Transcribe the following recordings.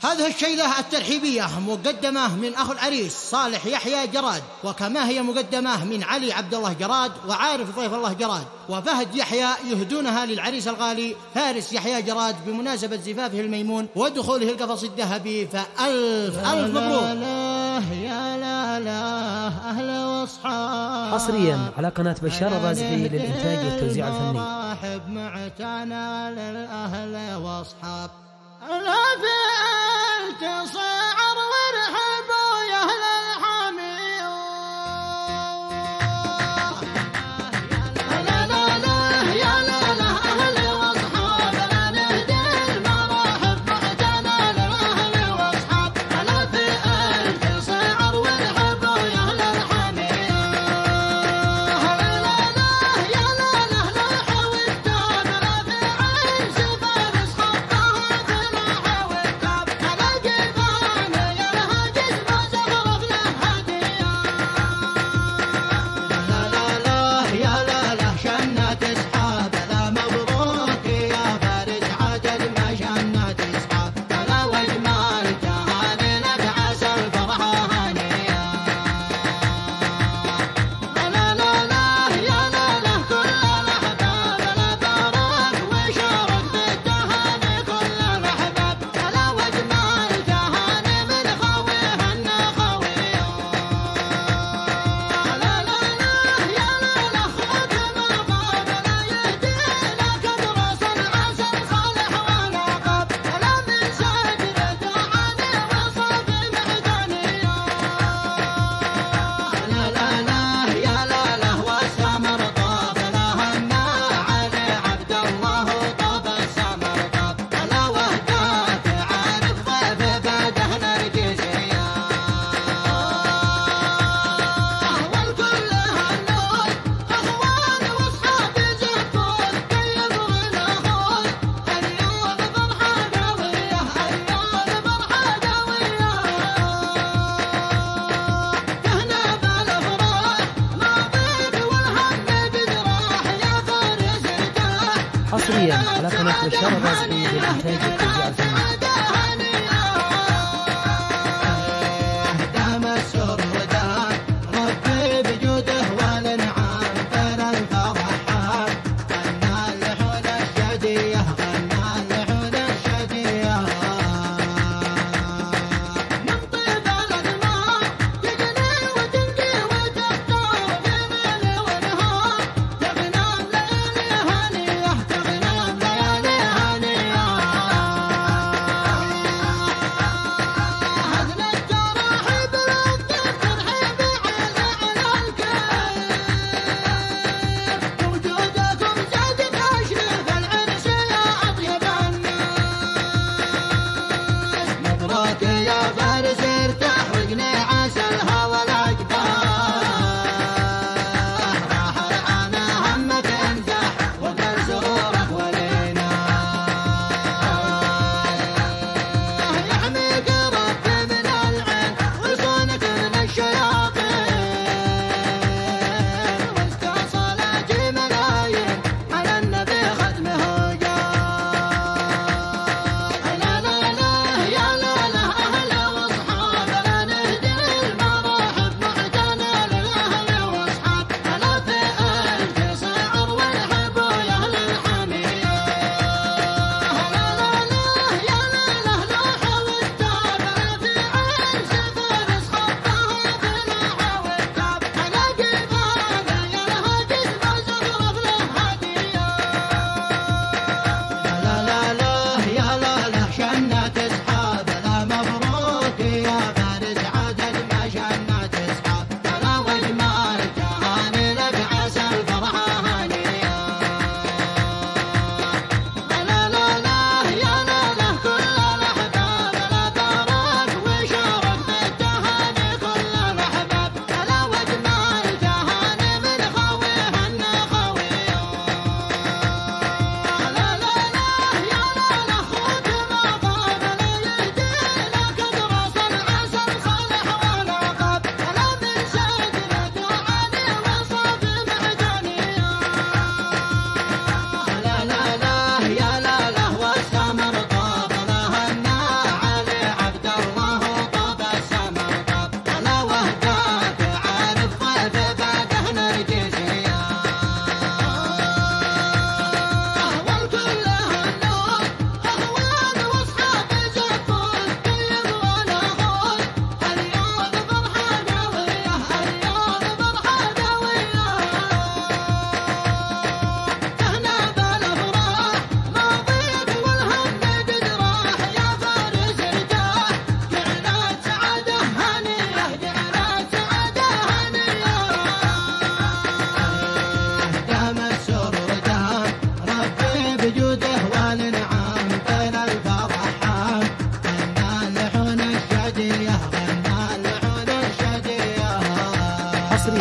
هذه الشيلة الترحيبية مقدمة من أخو العريس صالح يحيى جراد، وكما هي مقدمة من علي عبد الله جراد وعارف ضيف الله جراد وفهد يحيى، يهدونها للعريس الغالي فارس يحيى جراد بمناسبة زفافه الميمون ودخوله القفص الذهبي، فألف ألف مبروك. يا لا لا أهل وأصحاب. حصريا على قناة بشار الرازقي للإنتاج والتوزيع الفني. راحب معتنا للأهل وأصحاب. لا في تصعر وارحبوا يا أهل الحميد. لا لا لا يا لا لا أهل وأصحاب. لا نهدي المراحب معتنا للأهل وأصحاب. لا في تصعر وارحبوا يا أهل الحميد. لا لا يا لا لا لا وكتاب. لا في عين سفر أصحابها فلاح وكتاب. لا جبان يا لها جسم زغرف له هدية. لا لا لا يا لا لا شنت أصحاب. لا مبروك يا فارس عجل ما شنت أصحاب. لا وجمال تهاني لك عسى الفرحة هنية. لا لا لا يا لا لا كل الأحباب. لا بارك وشارك بالتهاني كل الأحباب. لا وجمال تهاني من خويهن خوية. لا لا لا يا لا لا ختم الباب. لا يهدينا كدر صنعة صالح ونقاب. لا من سجن دعاني وصاب معدنية. لا لا لا يا لا لا والسمر طاب. لا هنا علي عبد الله طاب السمر طاب. لا وهدات عارف ضيف بده نرجسية. والكل هنود أخوان وأصحاب زفوف طيب ونخوض. اليوم فرحة قوية. اليوم فرحة قوية. كهنا بالأفراح ماضيك والهم قد راح. يا فارس ارتاح. حصريا على قناة بشار الرازقي للإنتاج والتوزيع الفني. دام السردان ربي بجوده والانعام. ترى الفضحان غنى اللحون الشدية. غنى اللحون الشدية. من طيب الأدمار تجني وتنقي وتختار. في ليل ونهار تغنى ليالي هنية. تغنى ليالي هنية.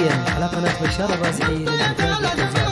حصريا على قناة بشار الرازقي للإنتاج والتوزيع.